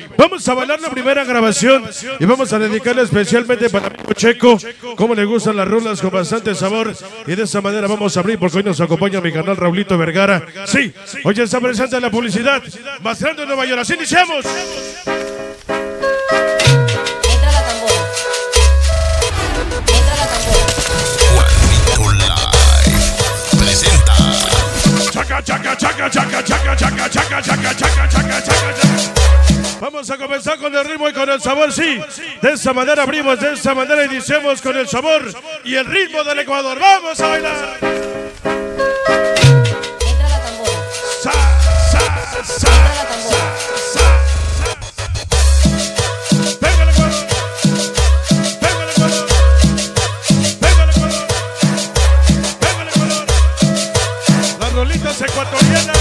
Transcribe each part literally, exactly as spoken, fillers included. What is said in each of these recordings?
Vamos a bailar la primera grabación y vamos a dedicarla especialmente para mi amigo Checo. Como le gustan las rulas con bastante sabor. Y de esa manera vamos a abrir porque hoy nos acompaña mi canal Raulito Vergara. Sí, hoy está presente la publicidad más grande de Nueva York. Así iniciamos. Chaca, chaca, chaca, chaca, chaca, chaca, chaca, chaca, chaca, chaca, chaca. Vamos a comenzar con el ritmo y con el sabor, sí. De esa manera abrimos, de esa manera iniciamos con el sabor y el ritmo del Ecuador. ¡Vamos a bailar! Entra la tambora. Sa, sa, sa, sa, sa, sa. Venga el Ecuador. Venga el Ecuador. Venga el Ecuador. Venga el Ecuador. Las rolitas ecuatorianas.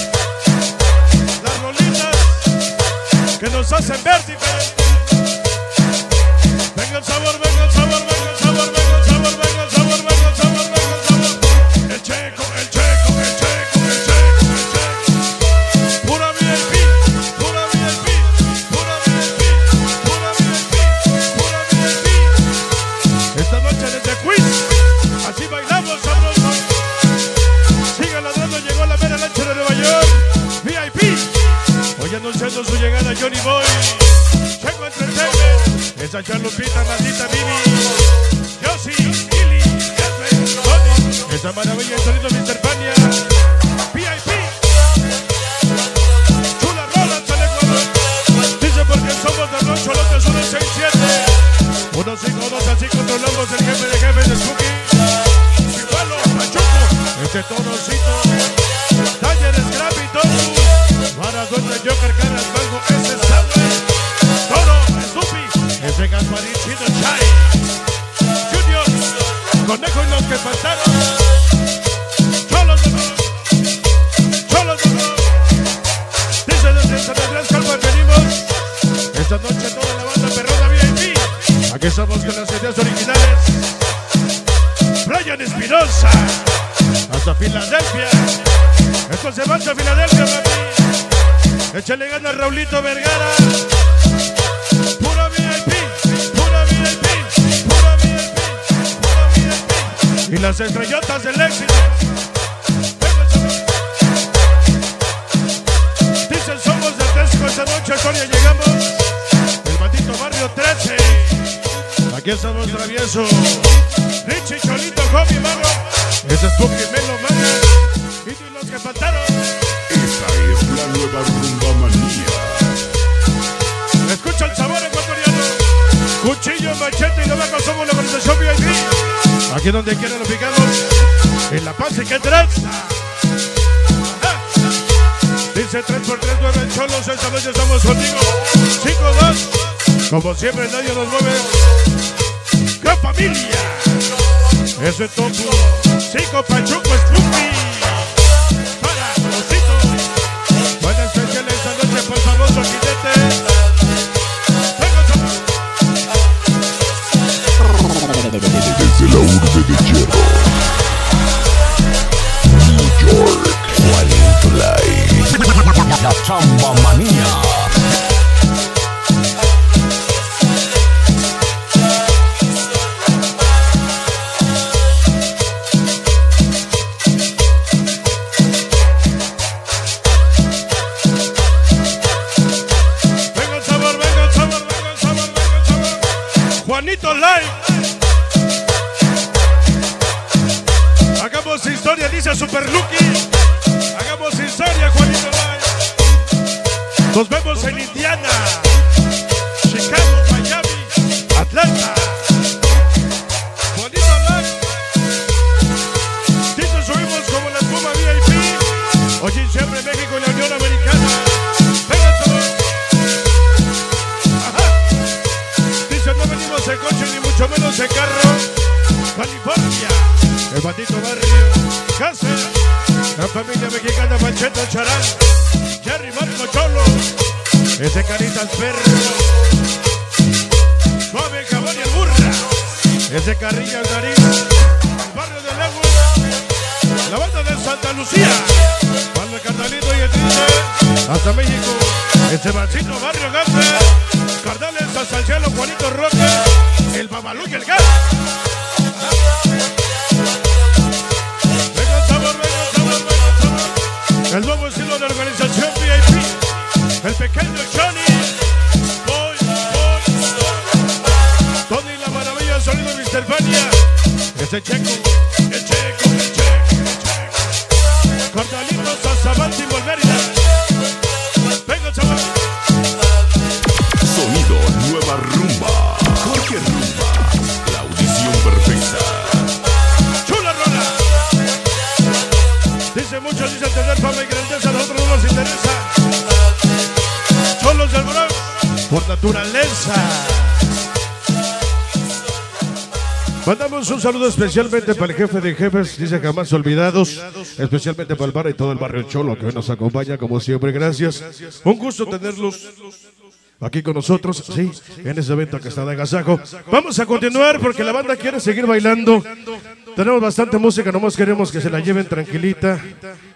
Las rolitas que nos hacen ver diferentes. Venga el sabor, venga el sabor, venga el sabor, venga el sabor, venga el sabor, venga el sabor, venga el sabor. El Checo, el Checo, el Checo, el Checo, el Checo. Pura V I P, pura V I P, pura V I P, pura V I P, pura V I P. Esta noche desde Queens, así bailamos sabroso. Sigan ladrando, llegó la mera lancha de Nueva York. V I P. Hoy anunciando su llegada Johnny Boy, Checo Entertainment, esa Charlupita, maldita Vivi, Yossi, Ili, Jefe, Tony, esa maravilla de sonido mister Pania, V I P, chula rola hasta el Ecuador, dice porque somos de los cholotes uno seis siete, uno cinco dos, así controlamos el jefe de jefes de Spooky, Chihualo, Pachuco, ese tonorcito, Taller, Scrap y todo. Maradona, Joker, Caras, Mango, ese Samuel, Toro, Stupi, ese Gasparín, Chino, Chai, Junior, Conejo y los que faltaron, Cholos de Oro, Cholos de Oro, dice desde San Andrés, Calma, venimos, esta noche toda la banda perrona V I P, aquí estamos con las ideas originales, Brian Espinosa, hasta Filadelfia, esto se va hasta Filadelfia, papi. Échale ganas Raulito Vergara. Pura V I P, pura V I P, pura V I P, pura V I P. Y las estrellotas del éxito. Dicen somos de Tesco esta noche, Soria llegamos. El maldito barrio trece. Aquí estamos travieso. Richie, Cholito, Hobby, mano. Ese es Spooky, Melo, mano. Y los que faltaron. Esta es la nueva rumba manía. Escucha el sabor ecuatoriano. Cuchillo, machete y navaja somos la organización V I P. Aquí donde quiera lo picamos. En La Paz y que tranza. Dice tres por tres, nueve cholos. Esta noche estamos contigo. cinco dos. Como siempre nadie nos mueve. ¡Gran familia! Eso es Topu. cinco Pachuco, Spooky. Buenas especiales esta noche por famoso jinete. Desde la urbe de hierro, New York, Juanito Live, la chamba manía. Juanito Live. Hagamos historia, dice Super Lucky. Hagamos historia, Juanito Live. Nos vemos en Indiana, Chicago, Miami, Atlanta. Juanito Live. Dice subimos como la espuma V I P. Hoy siempre México y la Unión Americana. Venga, sabor. No venimos en coche ni mucho menos en carro. California, el maldito barrio Casa, la familia mexicana Mancheto Charán, Jerry Marco Cholo, ese Caritas Perro, Suave Jabón y el Burra, ese Carrilla Nariz, el barrio de Lagos, la banda de Santa Lucía. Para el carnalito y el triste. Hasta México. El Sebancito Barrio Gante. Carnales hasta el cielo, Juanito Roque. El Babalú y el Gas. Venga el sabor, venga el sabor, venga el sabor. El nuevo estilo de organización V I P. El pequeño Johnny. Voy, voy, voy. Tony la maravilla, el sonido de mister Fania. Ese checo, el checo, el checo, el checo. Carnalitos hasta Baltimore, Mérida. Venga el sabor. Sonido Nueva Rumba. Jorge Rumba. La audición perfecta. Chula rola. Dice muchos, dice tener fama y grandeza, a nosotros no nos interesa. Son los del Bronx por naturaleza. Mandamos un saludo especialmente para el jefe de jefes, dice jamás olvidados, especialmente para el bar y todo el barrio Cholo que hoy nos acompaña como siempre, gracias. Un gusto tenerlos aquí con nosotros, sí, en este evento que está de agasajo. Vamos a continuar porque la banda quiere seguir bailando. Tenemos bastante música, nomás queremos que se la lleven tranquilita.